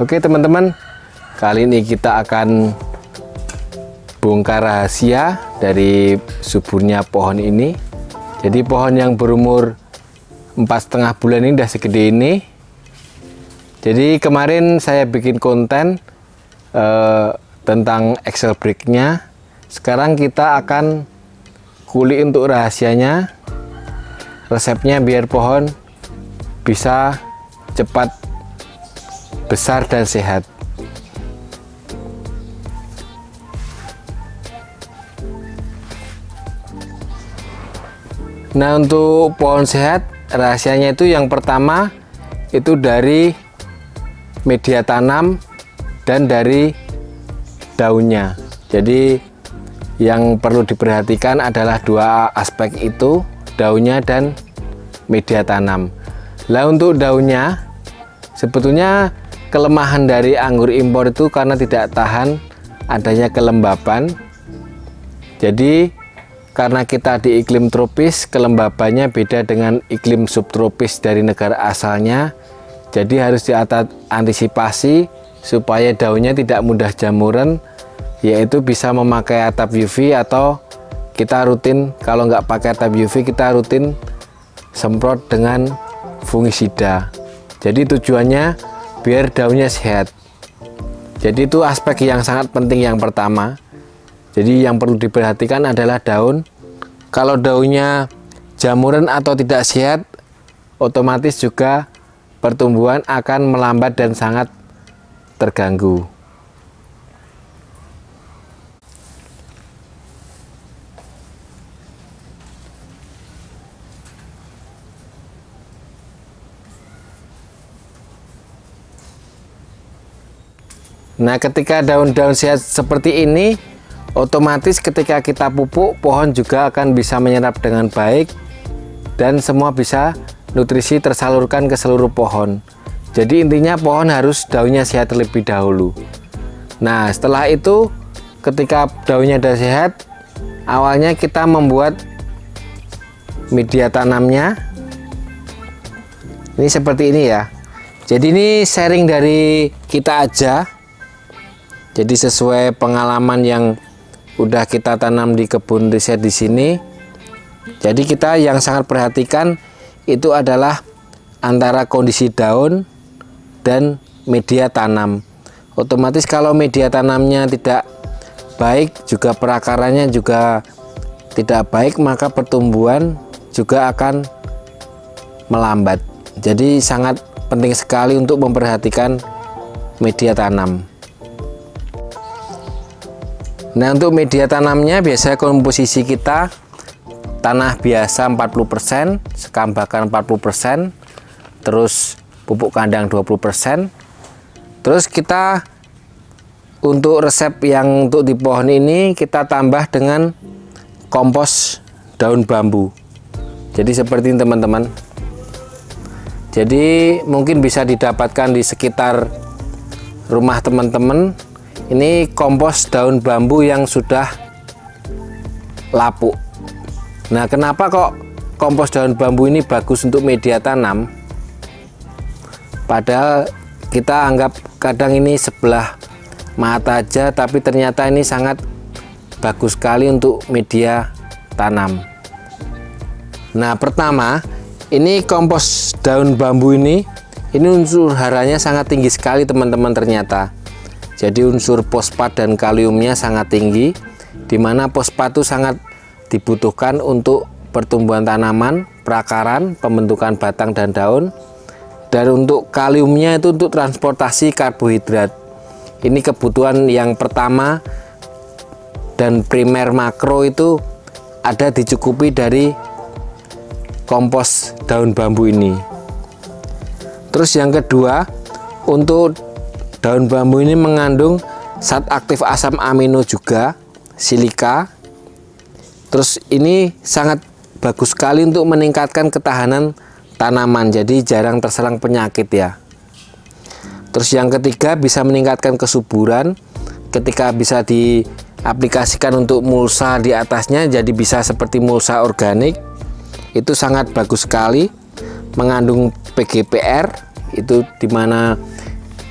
Oke teman-teman, kali ini kita akan bongkar rahasia dari suburnya pohon ini. Jadi pohon yang berumur 4,5 bulan ini udah segede ini. Jadi kemarin saya bikin konten tentang Excel breaknya. Sekarang kita akan kulik untuk rahasianya, resepnya biar pohon bisa cepat besar dan sehat. Nah, untuk pohon sehat, rahasianya itu yang pertama itu dari media tanam dan dari daunnya. Jadi yang perlu diperhatikan adalah dua aspek itu, daunnya dan media tanam. Lah untuk daunnya, sebetulnya kelemahan dari anggur impor itu karena tidak tahan adanya kelembapan. Jadi karena kita di iklim tropis, kelembabannya beda dengan iklim subtropis dari negara asalnya. Jadi harus diantisipasi supaya daunnya tidak mudah jamuran, yaitu bisa memakai atap UV atau kita rutin, kalau nggak pakai atap UV kita rutin semprot dengan fungisida. Jadi tujuannya biar daunnya sehat. Jadi itu aspek yang sangat penting yang pertama. Jadi yang perlu diperhatikan adalah daun. Kalau daunnya jamuran atau tidak sehat, otomatis juga pertumbuhan akan melambat dan sangat terganggu. Nah, ketika daun-daun sehat seperti ini, otomatis ketika kita pupuk, pohon juga akan bisa menyerap dengan baik dan semua bisa nutrisi tersalurkan ke seluruh pohon. Jadi intinya pohon harus daunnya sehat terlebih dahulu. Nah, setelah itu ketika daunnya sudah sehat, awalnya kita membuat media tanamnya. Ini seperti ini ya. Jadi ini sharing dari kita aja. Jadi sesuai pengalaman yang udah kita tanam di kebun riset di sini. Jadi kita yang sangat perhatikan itu adalah antara kondisi daun dan media tanam. Otomatis kalau media tanamnya tidak baik, juga perakarannya juga tidak baik, maka pertumbuhan juga akan melambat. Jadi sangat penting sekali untuk memperhatikan media tanam. Nah, untuk media tanamnya biasanya komposisi kita tanah biasa 40%, sekambakan 40%, terus pupuk kandang 20%. Terus kita untuk resep yang untuk di pohon ini kita tambah dengan kompos daun bambu. Jadi seperti ini teman-teman. Jadi mungkin bisa didapatkan di sekitar rumah teman-teman. Ini kompos daun bambu yang sudah lapuk. Nah, kenapa kok kompos daun bambu ini bagus untuk media tanam? Padahal kita anggap kadang ini sebelah mata aja, tapi ternyata ini sangat bagus sekali untuk media tanam. Nah, pertama, ini kompos daun bambu ini unsur haranya sangat tinggi sekali teman-teman ternyata. Jadi unsur fosfat dan kaliumnya sangat tinggi, di mana fosfat itu sangat dibutuhkan untuk pertumbuhan tanaman, perakaran, pembentukan batang dan daun. Dan untuk kaliumnya itu untuk transportasi karbohidrat. Ini kebutuhan yang pertama dan primer makro itu ada dicukupi dari kompos daun bambu ini. Terus yang kedua, untuk daun bambu ini mengandung zat aktif asam amino juga, silika. Terus ini sangat bagus sekali untuk meningkatkan ketahanan tanaman, jadi jarang terserang penyakit ya. Terus yang ketiga, bisa meningkatkan kesuburan ketika bisa diaplikasikan untuk mulsa di atasnya, jadi bisa seperti mulsa organik. Itu sangat bagus sekali, mengandung PGPR, itu dimana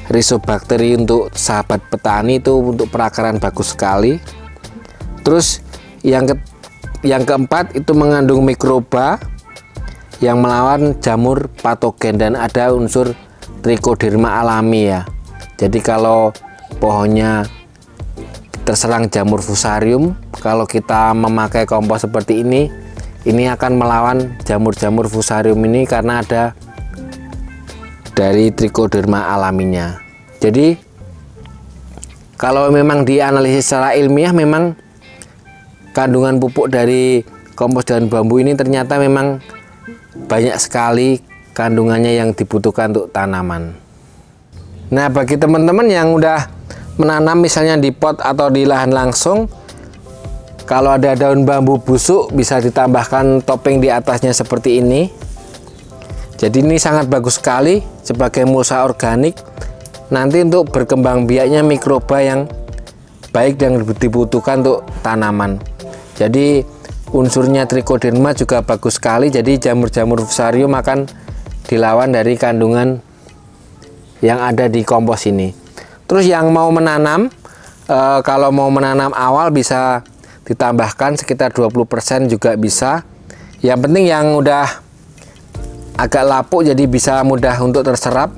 Rhizobakteri untuk sahabat petani itu untuk perakaran bagus sekali. Terus yang keempat itu mengandung mikroba yang melawan jamur patogen dan ada unsur trichoderma alami ya. Jadi kalau pohonnya terserang jamur fusarium, kalau kita memakai kompos seperti ini akan melawan jamur-jamur fusarium ini karena ada dari trichoderma alaminya. Jadi kalau memang dianalisis secara ilmiah, memang kandungan pupuk dari kompos daun bambu ini ternyata memang banyak sekali kandungannya yang dibutuhkan untuk tanaman. Nah, bagi teman-teman yang udah menanam misalnya di pot atau di lahan langsung, kalau ada daun bambu busuk bisa ditambahkan topping di atasnya seperti ini. Jadi ini sangat bagus sekali sebagai mulsa organik nanti untuk berkembang biaknya mikroba yang baik dan dibutuhkan untuk tanaman. Jadi unsurnya trichoderma juga bagus sekali, jadi jamur-jamur fusarium akan dilawan dari kandungan yang ada di kompos ini. Terus yang mau menanam, kalau mau menanam awal bisa ditambahkan sekitar 20% juga bisa. Yang penting yang udah agak lapuk jadi bisa mudah untuk terserap,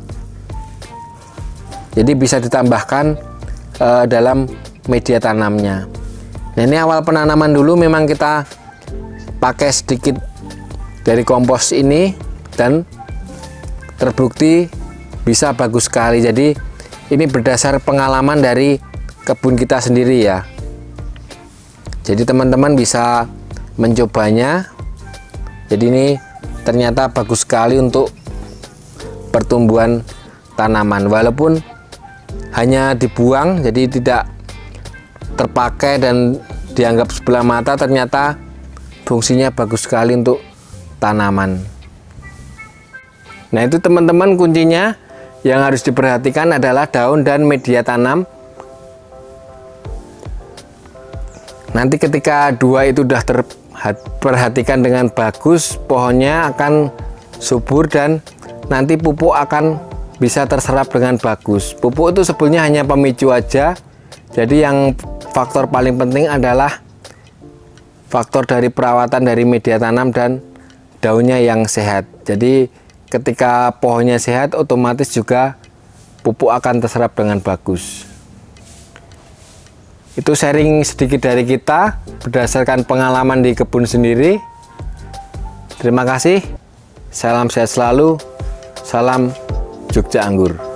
jadi bisa ditambahkan dalam media tanamnya. Nah, ini awal penanaman dulu memang kita pakai sedikit dari kompos ini dan terbukti bisa bagus sekali. Jadi ini berdasar pengalaman dari kebun kita sendiri ya. Jadi teman-teman bisa mencobanya. Jadi ini ternyata bagus sekali untuk pertumbuhan tanaman, walaupun hanya dibuang jadi tidak terpakai dan dianggap sebelah mata, ternyata fungsinya bagus sekali untuk tanaman. Nah, itu teman-teman kuncinya yang harus diperhatikan adalah daun dan media tanam. Nanti ketika dua itu sudah perhatikan dengan bagus, pohonnya akan subur dan nanti pupuk akan bisa terserap dengan bagus. Pupuk itu sebetulnya hanya pemicu aja. Jadi yang faktor paling penting adalah faktor dari perawatan dari media tanam dan daunnya yang sehat. Jadi ketika pohonnya sehat, otomatis juga pupuk akan terserap dengan bagus. Itu sharing sedikit dari kita berdasarkan pengalaman di kebun sendiri. Terima kasih. Salam sehat selalu. Salam Jogja Anggur.